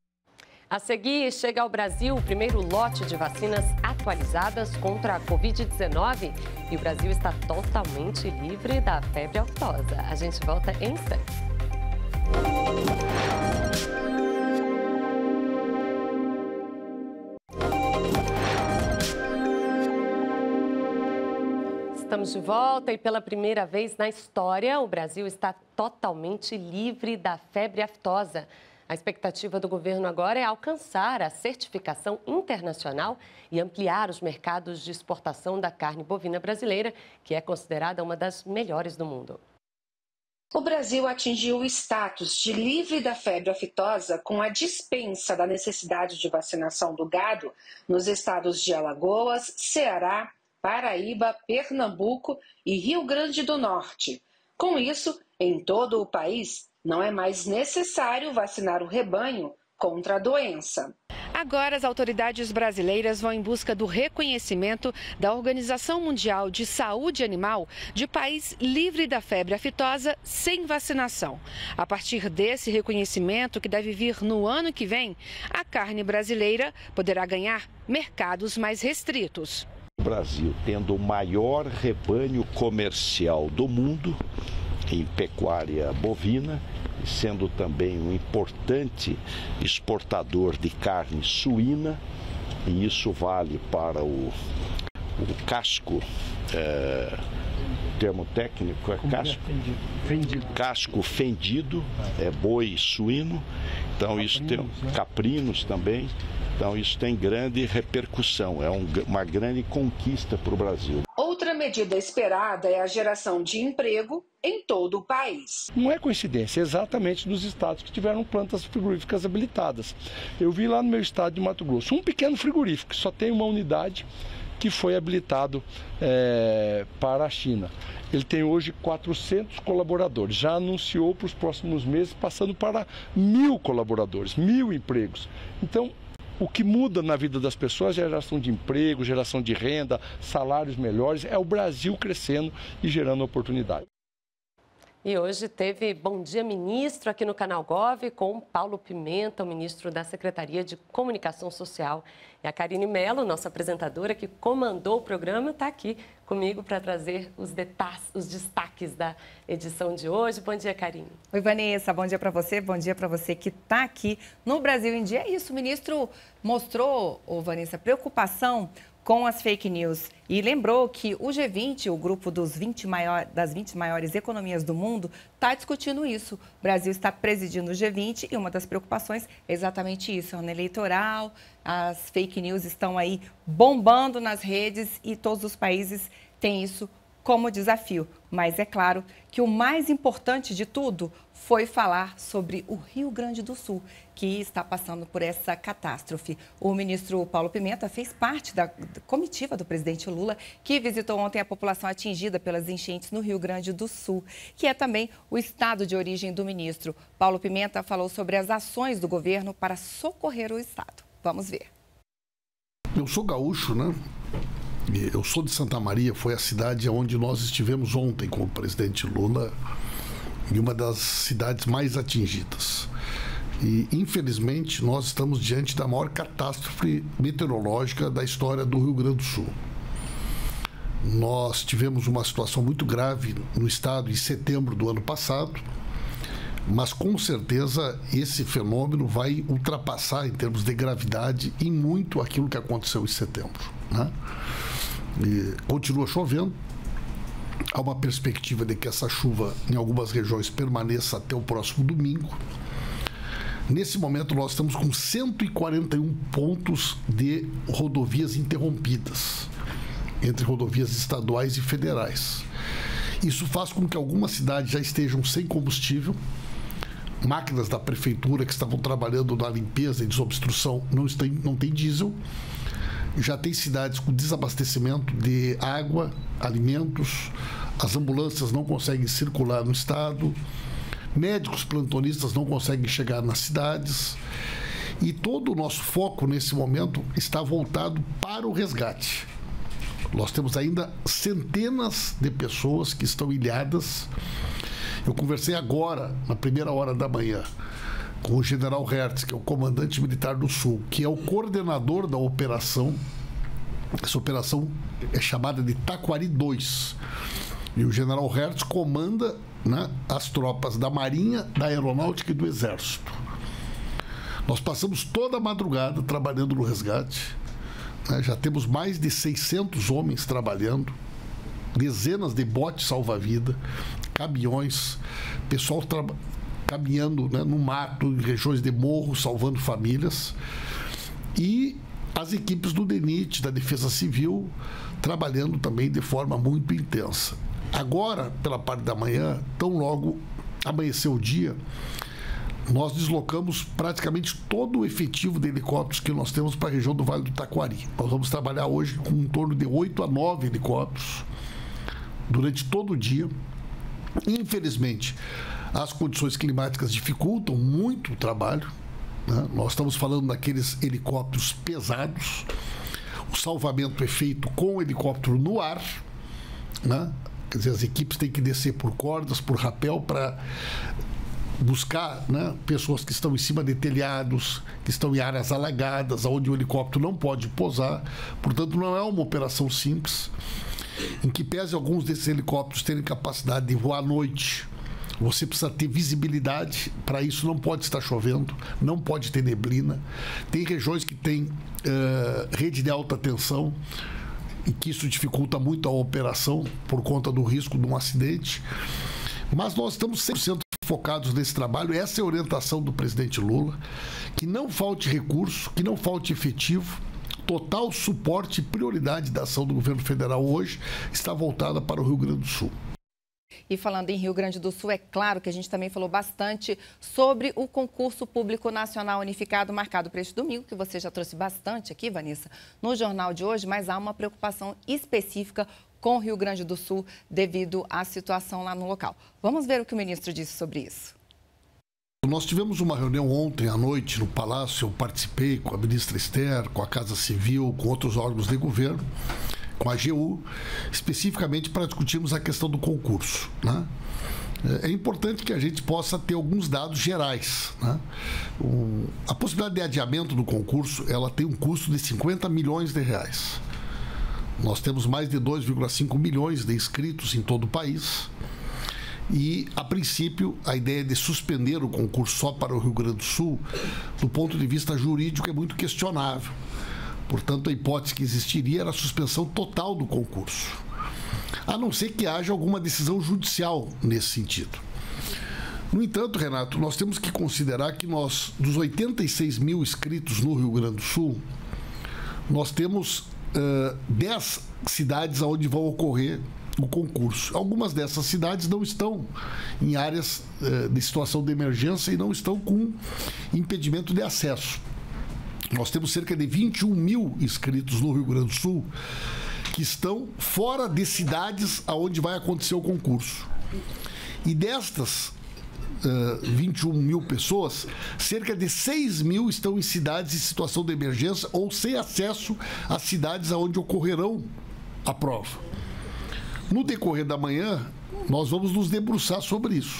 A seguir, chega ao Brasil o primeiro lote de vacinas atualizadas contra a covid dezenove e o Brasil está totalmente livre da febre aftosa. A gente volta em instantes. Estamos de volta e pela primeira vez na história, o Brasil está totalmente livre da febre aftosa. A expectativa do governo agora é alcançar a certificação internacional e ampliar os mercados de exportação da carne bovina brasileira, que é considerada uma das melhores do mundo. O Brasil atingiu o status de livre da febre aftosa com a dispensa da necessidade de vacinação do gado nos estados de Alagoas, Ceará, Paraíba, Pernambuco e Rio Grande do Norte. Com isso, em todo o país, não é mais necessário vacinar o rebanho contra a doença. Agora, as autoridades brasileiras vão em busca do reconhecimento da Organização Mundial de Saúde Animal de país livre da febre aftosa sem vacinação. A partir desse reconhecimento, que deve vir no ano que vem, a carne brasileira poderá ganhar mercados mais restritos. O Brasil, tendo o maior rebanho comercial do mundo em pecuária bovina, sendo também um importante exportador de carne suína, e isso vale para o, o casco, é, termo técnico é casco fendido. Casco fendido, é boi suíno, então isso tem caprinos também. Então isso tem grande repercussão, é um, uma grande conquista para o Brasil. Outra medida esperada é a geração de emprego em todo o país. Não é coincidência, é exatamente dos estados que tiveram plantas frigoríficas habilitadas. Eu vi lá no meu estado de Mato Grosso um pequeno frigorífico que só tem uma unidade que foi habilitado é, para a China. Ele tem hoje quatrocentos colaboradores, já anunciou para os próximos meses passando para mil colaboradores, mil empregos. Então, o que muda na vida das pessoas é a geração de emprego, geração de renda, salários melhores, é o Brasil crescendo e gerando oportunidade. E hoje teve Bom Dia Ministro aqui no Canal Gov com Paulo Pimenta, o ministro da Secretaria de Comunicação Social. E a Karine Mello, nossa apresentadora que comandou o programa, está aqui comigo para trazer os, os destaques da edição de hoje. Bom dia, Karine. Oi, Vanessa. Bom dia para você. Bom dia para você que está aqui no Brasil em Dia. É isso, o ministro mostrou, ô, Vanessa, preocupação com as fake news e lembrou que o G vinte, o grupo dos vinte maior, das vinte maiores economias do mundo, está discutindo isso. O Brasil está presidindo o G vinte e uma das preocupações é exatamente isso, é ano eleitoral, as fake news estão aí bombando nas redes e todos os países têm isso como desafio. Mas é claro que o mais importante de tudo foi falar sobre o Rio Grande do Sul, que está passando por essa catástrofe. O ministro Paulo Pimenta fez parte da comitiva do presidente Lula, que visitou ontem a população atingida pelas enchentes no Rio Grande do Sul, que é também o estado de origem do ministro. Paulo Pimenta falou sobre as ações do governo para socorrer o estado. Vamos ver. Eu sou gaúcho, né? Eu sou de Santa Maria, foi a cidade onde nós estivemos ontem com o presidente Lula, e uma das cidades mais atingidas. E, infelizmente, nós estamos diante da maior catástrofe meteorológica da história do Rio Grande do Sul. Nós tivemos uma situação muito grave no estado em setembro do ano passado, mas com certeza esse fenômeno vai ultrapassar em termos de gravidade em muito aquilo que aconteceu em setembro, né? E continua chovendo, há uma perspectiva de que essa chuva em algumas regiões permaneça até o próximo domingo. Nesse momento nós estamos com cento e quarenta e um pontos de rodovias interrompidas, entre rodovias estaduais e federais. Isso faz com que algumas cidades já estejam sem combustível, máquinas da prefeitura que estavam trabalhando na limpeza e desobstrução não têm não tem diesel. Já tem cidades com desabastecimento de água, alimentos, as ambulâncias não conseguem circular no estado, médicos plantonistas não conseguem chegar nas cidades e todo o nosso foco nesse momento está voltado para o resgate. Nós temos ainda centenas de pessoas que estão ilhadas. Eu conversei agora, na primeira hora da manhã, com o general Hertz, que é o comandante militar do Sul, que é o coordenador da operação. Essa operação é chamada de Taquari dois. E o general Hertz comanda, né, as tropas da Marinha, da Aeronáutica e do Exército. Nós passamos toda a madrugada trabalhando no resgate, né, já temos mais de seiscentos homens trabalhando, dezenas de botes salva-vida, caminhões, pessoal trabalhando, caminhando, né, no mato, em regiões de morro, salvando famílias. E as equipes do DENIT, da Defesa Civil, trabalhando também de forma muito intensa. Agora, pela parte da manhã, tão logo amanheceu o dia, nós deslocamos praticamente todo o efetivo de helicópteros que nós temos para a região do Vale do Taquari. Nós vamos trabalhar hoje com em torno de oito a nove helicópteros durante todo o dia. Infelizmente, as condições climáticas dificultam muito o trabalho, né? Nós estamos falando daqueles helicópteros pesados. O salvamento é feito com o helicóptero no ar, né? Quer dizer, as equipes têm que descer por cordas, por rapel, para buscar, né, pessoas que estão em cima de telhados, que estão em áreas alagadas, onde o helicóptero não pode pousar. Portanto, não é uma operação simples, em que pese alguns desses helicópteros terem capacidade de voar à noite. Você precisa ter visibilidade, para isso não pode estar chovendo, não pode ter neblina. Tem regiões que têm uh, rede de alta tensão e que isso dificulta muito a operação por conta do risco de um acidente. Mas nós estamos cem por cento focados nesse trabalho. Essa é a orientação do presidente Lula, que não falte recurso, que não falte efetivo. Total suporte e prioridade da ação do governo federal hoje está voltada para o Rio Grande do Sul. E falando em Rio Grande do Sul, é claro que a gente também falou bastante sobre o concurso público nacional unificado marcado para este domingo, que você já trouxe bastante aqui, Vanessa, no jornal de hoje, mas há uma preocupação específica com o Rio Grande do Sul devido à situação lá no local. Vamos ver o que o ministro disse sobre isso. Nós tivemos uma reunião ontem à noite no Palácio, eu participei com a ministra Esther, com a Casa Civil, com outros órgãos de governo, com a A G U, especificamente para discutirmos a questão do concurso, né? É importante que a gente possa ter alguns dados gerais, né? O, a possibilidade de adiamento do concurso, ela tem um custo de cinquenta milhões de reais. Nós temos mais de dois vírgula cinco milhões de inscritos em todo o país. E, a princípio, a ideia de suspender o concurso só para o Rio Grande do Sul, do ponto de vista jurídico, é muito questionável. Portanto, a hipótese que existiria era a suspensão total do concurso, a não ser que haja alguma decisão judicial nesse sentido. No entanto, Renato, nós temos que considerar que nós, dos oitenta e seis mil inscritos no Rio Grande do Sul, nós temos uh, dez cidades onde vão ocorrer o concurso. Algumas dessas cidades não estão em áreas uh, de situação de emergência e não estão com impedimento de acesso. Nós temos cerca de vinte e um mil inscritos no Rio Grande do Sul que estão fora de cidades aonde vai acontecer o concurso. E destas uh, vinte e um mil pessoas, cerca de seis mil estão em cidades em situação de emergência ou sem acesso às cidades aonde ocorrerão a prova. No decorrer da manhã, nós vamos nos debruçar sobre isso.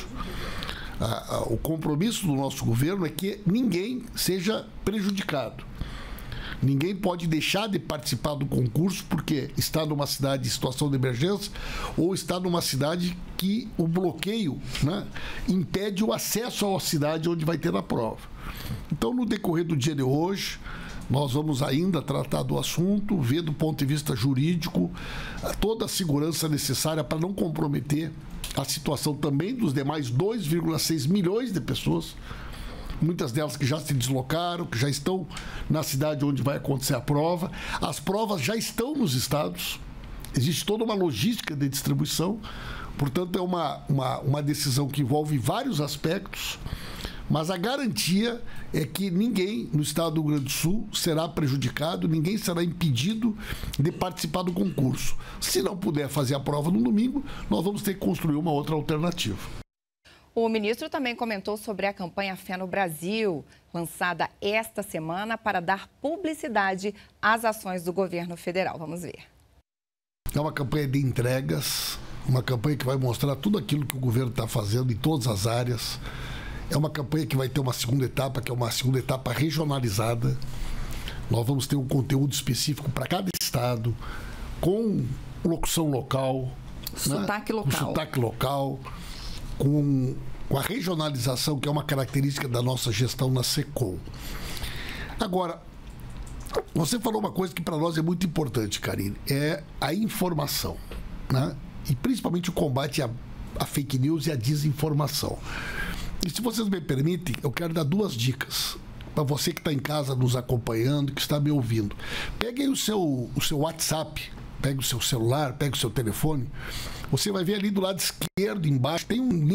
Ah, o compromisso do nosso governo é que ninguém seja prejudicado. Ninguém pode deixar de participar do concurso porque está numa cidade em situação de emergência ou está numa cidade que o bloqueio, né, impede o acesso à cidade onde vai ter a prova. Então, no decorrer do dia de hoje, nós vamos ainda tratar do assunto, ver do ponto de vista jurídico toda a segurança necessária para não comprometer a situação também dos demais dois vírgula seis milhões de pessoas, muitas delas que já se deslocaram, que já estão na cidade onde vai acontecer a prova. As provas já estão nos estados, existe toda uma logística de distribuição, portanto é uma, uma, uma decisão que envolve vários aspectos, mas a garantia é que ninguém no estado do Rio Grande do Sul será prejudicado, ninguém será impedido de participar do concurso. Se não puder fazer a prova no domingo, nós vamos ter que construir uma outra alternativa. O ministro também comentou sobre a campanha Fé no Brasil, lançada esta semana para dar publicidade às ações do governo federal. Vamos ver. É uma campanha de entregas, uma campanha que vai mostrar tudo aquilo que o governo está fazendo em todas as áreas. É uma campanha que vai ter uma segunda etapa, que é uma segunda etapa regionalizada. Nós vamos ter um conteúdo específico para cada estado, com locução local, sotaque né? local, com sotaque local, com, com a regionalização, que é uma característica da nossa gestão na SECOM. Agora, você falou uma coisa que para nós é muito importante, Karine, é a informação, né? E principalmente o combate à, à fake news e à desinformação. E se vocês me permitem, eu quero dar duas dicas para você que está em casa nos acompanhando, que está me ouvindo. Pegue aí o seu, o seu WhatsApp, pegue o seu celular, pegue o seu telefone. Você vai ver ali do lado esquerdo, embaixo, tem um link.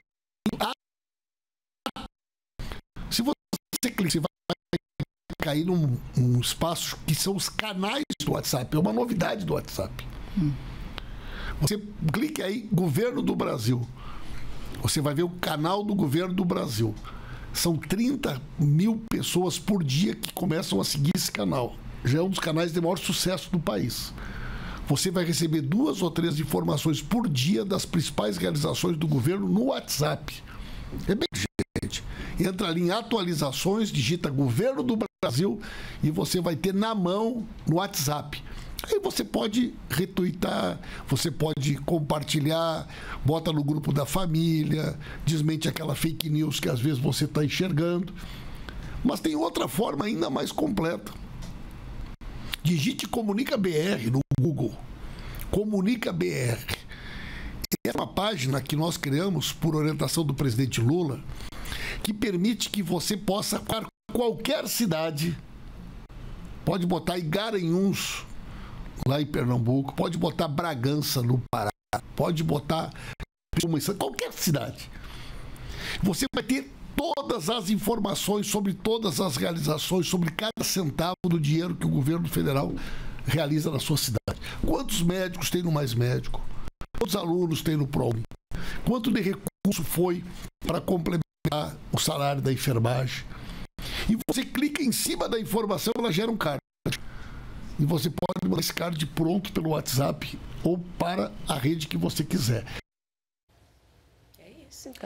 Se você clicar, você vai cair num, num espaço que são os canais do WhatsApp. É uma novidade do WhatsApp. Hum. Você clique aí, Governo do Brasil. Você vai ver o canal do Governo do Brasil. São trinta mil pessoas por dia que começam a seguir esse canal. Já é um dos canais de maior sucesso do país. Você vai receber duas ou três informações por dia das principais realizações do governo no WhatsApp. É bem gente. Entra ali em atualizações, digita Governo do Brasil e você vai ter na mão no WhatsApp. Aí você pode retweetar, você pode compartilhar, bota no grupo da família, desmente aquela fake news que às vezes você está enxergando. Mas tem outra forma ainda mais completa. Digite Comunica B R no Google. Comunica B R. É uma página que nós criamos por orientação do presidente Lula, que permite que você possa para qualquer cidade, pode botar em Garanhuns, lá em Pernambuco, pode botar Bragança, no Pará, pode botar qualquer cidade. Você vai ter todas as informações sobre todas as realizações, sobre cada centavo do dinheiro que o governo federal realiza na sua cidade. Quantos médicos tem no Mais Médico? Quantos alunos tem no ProUni? Quanto de recurso foi para complementar o salário da enfermagem? E você clica em cima da informação, ela gera um card. E você pode mandar esse card pronto pelo WhatsApp ou para a rede que você quiser. É isso, então.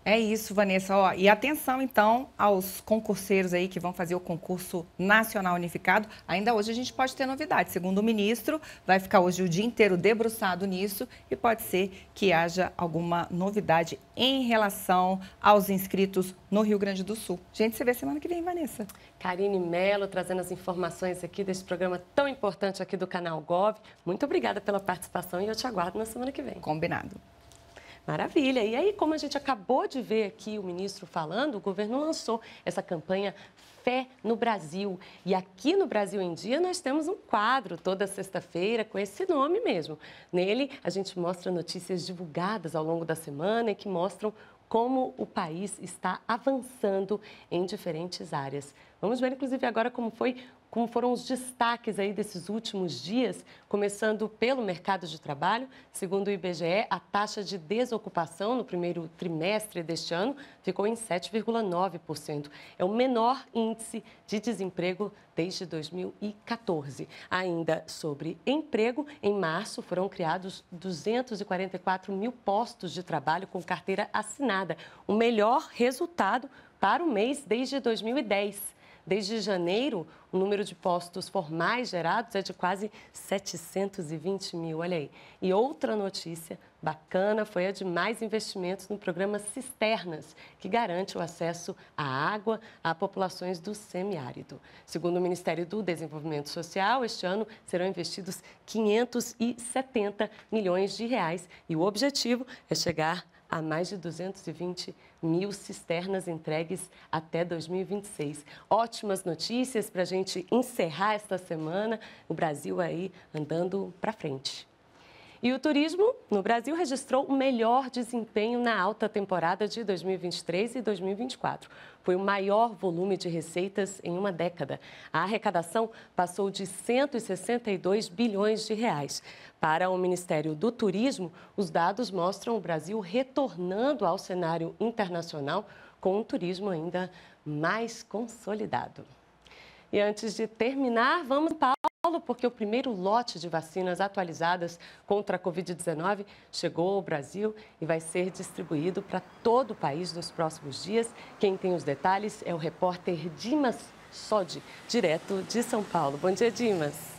É isso, Vanessa. Ó, e atenção, então, aos concurseiros aí que vão fazer o concurso nacional unificado. Ainda hoje a gente pode ter novidade. Segundo o ministro, vai ficar hoje o dia inteiro debruçado nisso e pode ser que haja alguma novidade em relação aos inscritos no Rio Grande do Sul. Gente, se vê semana que vem, Vanessa. Karine Mello trazendo as informações aqui desse programa tão importante aqui do Canal Gov. Muito obrigada pela participação e eu te aguardo na semana que vem. Combinado. Maravilha. E aí, como a gente acabou de ver aqui o ministro falando, o governo lançou essa campanha Fé no Brasil. E aqui no Brasil em Dia nós temos um quadro toda sexta-feira com esse nome mesmo. Nele a gente mostra notícias divulgadas ao longo da semana e que mostram como o país está avançando em diferentes áreas. Vamos ver, inclusive, agora como foi, como foram os destaques aí desses últimos dias, começando pelo mercado de trabalho. Segundo o I B G E, a taxa de desocupação no primeiro trimestre deste ano ficou em sete vírgula nove por cento. É o menor índice de desemprego desde dois mil e quatorze. Ainda sobre emprego, em março foram criados duzentos e quarenta e quatro mil postos de trabalho com carteira assinada, o melhor resultado para o mês desde dois mil e dez. Desde janeiro, o número de postos formais gerados é de quase setecentos e vinte mil, olha aí. E outra notícia bacana foi a de mais investimentos no programa Cisternas, que garante o acesso à água a populações do semiárido. Segundo o Ministério do Desenvolvimento Social, este ano serão investidos quinhentos e setenta milhões de reais e o objetivo é chegar a mais de duzentos e vinte mil cisternas entregues até dois mil e vinte e seis. Ótimas notícias para a gente encerrar esta semana, o Brasil aí andando para frente. E o turismo no Brasil registrou o melhor desempenho na alta temporada de dois mil e vinte e três e dois mil e vinte e quatro. Foi o maior volume de receitas em uma década. A arrecadação passou de cento e sessenta e dois bilhões de reais. Para o Ministério do Turismo, os dados mostram o Brasil retornando ao cenário internacional com um turismo ainda mais consolidado. E antes de terminar, vamos para Paulo, porque o primeiro lote de vacinas atualizadas contra a covid dezenove chegou ao Brasil e vai ser distribuído para todo o país nos próximos dias. Quem tem os detalhes é o repórter Dimas Sodi, direto de São Paulo. Bom dia, Dimas.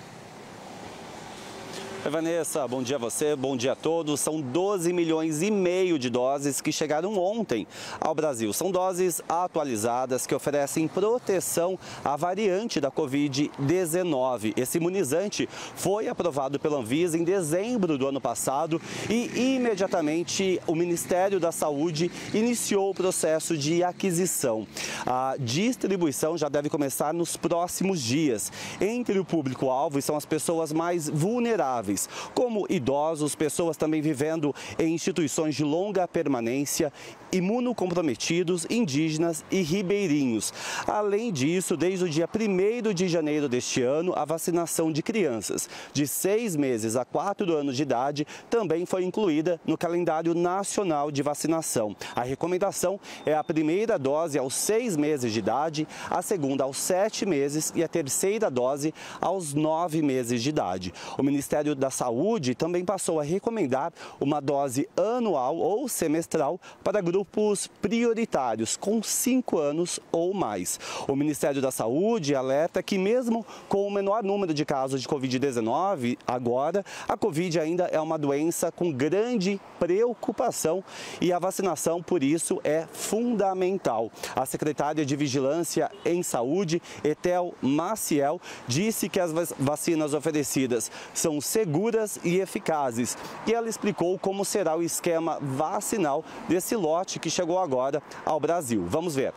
Oi, Vanessa, bom dia a você, bom dia a todos. São doze milhões e meio de doses que chegaram ontem ao Brasil. São doses atualizadas que oferecem proteção à variante da covid dezenove. Esse imunizante foi aprovado pela Anvisa em dezembro do ano passado e imediatamente o Ministério da Saúde iniciou o processo de aquisição. A distribuição já deve começar nos próximos dias. Entre o público-alvo são as pessoas mais vulneráveis, como idosos, pessoas também vivendo em instituições de longa permanência, imunocomprometidos, indígenas e ribeirinhos. Além disso, desde o dia primeiro de janeiro deste ano, a vacinação de crianças de seis meses a quatro anos de idade também foi incluída no calendário nacional de vacinação. A recomendação é a primeira dose aos seis meses de idade, a segunda aos sete meses e a terceira dose aos nove meses de idade. O Ministério da Saúde também passou a recomendar uma dose anual ou semestral para grupos grupos prioritários com cinco anos ou mais. O Ministério da Saúde alerta que mesmo com o menor número de casos de covid dezenove, agora a Covid ainda é uma doença com grande preocupação e a vacinação, por isso, é fundamental. A secretária de Vigilância em Saúde, Etel Maciel, disse que as vacinas oferecidas são seguras e eficazes e ela explicou como será o esquema vacinal desse lote que chegou agora ao Brasil. Vamos ver.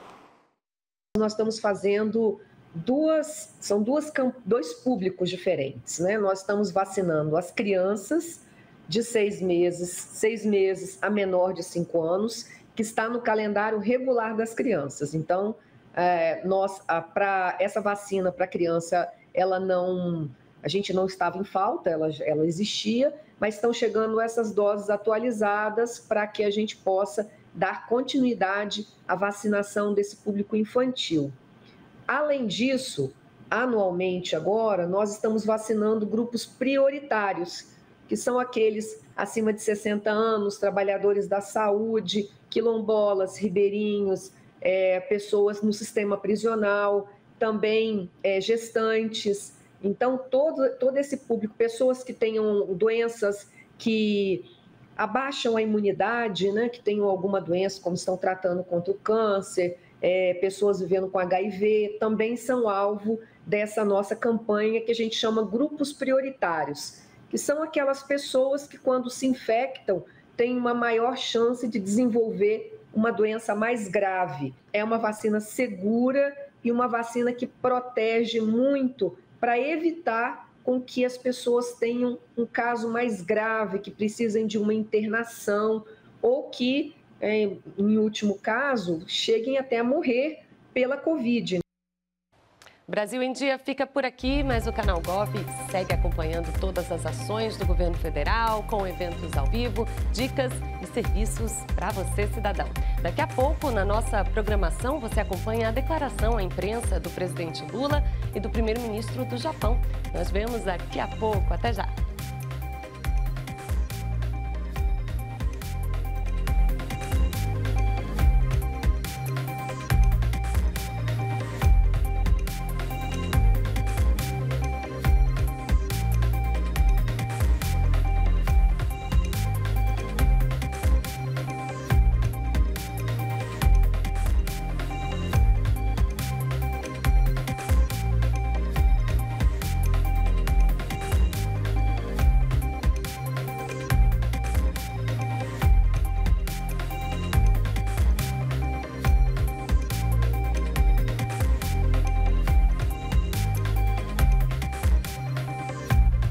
Nós estamos fazendo duas, são duas, dois públicos diferentes, né? Nós estamos vacinando as crianças de seis meses, seis meses a menor de cinco anos, que está no calendário regular das crianças. Então, é, nós, para essa vacina para criança, ela não, a gente não estava em falta, ela, ela existia, mas estão chegando essas doses atualizadas para que a gente possa dar continuidade à vacinação desse público infantil. Além disso, anualmente agora, nós estamos vacinando grupos prioritários, que são aqueles acima de sessenta anos, trabalhadores da saúde, quilombolas, ribeirinhos, é, pessoas no sistema prisional, também é, gestantes. Então, todo, todo esse público, pessoas que tenham doenças que abaixam a imunidade, né, que tenham alguma doença, como estão tratando contra o câncer, é, pessoas vivendo com H I V, também são alvo dessa nossa campanha que a gente chama grupos prioritários, que são aquelas pessoas que, quando se infectam, têm uma maior chance de desenvolver uma doença mais grave. É uma vacina segura e uma vacina que protege muito para evitar com que as pessoas tenham um caso mais grave, que precisem de uma internação ou que, em último caso, cheguem até a morrer pela Covid. Brasil em Dia fica por aqui, mas o canal Gov segue acompanhando todas as ações do governo federal, com eventos ao vivo, dicas e serviços para você, cidadão. Daqui a pouco, na nossa programação, você acompanha a declaração à imprensa do presidente Lula e do primeiro-ministro do Japão. Nós vemos daqui a pouco. Até já!